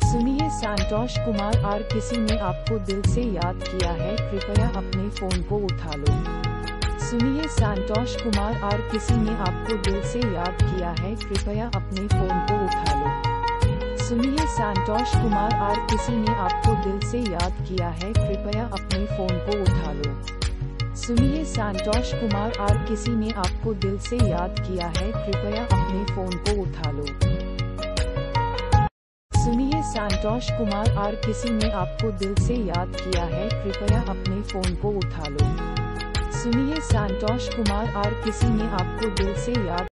सुनिए संतोष कुमार और किसी ने आपको दिल से याद किया है, कृपया अपने फोन को उठा लो। सुनिए संतोष कुमार और किसी ने आपको दिल से याद किया है, कृपया अपने फोन को उठा लो। सुनिए संतोष कुमार और किसी ने आपको दिल से याद किया है, कृपया अपने फोन को उठा लो। सुनिए संतोष कुमार और किसी ने आपको दिल से याद किया है, कृपया अपने फोन को उठा लो। सुनिए संतोष कुमार और किसी ने आपको दिल से याद किया है, कृपया अपने फोन को उठा लो। सुनिए संतोष कुमार और किसी ने आपको दिल से याद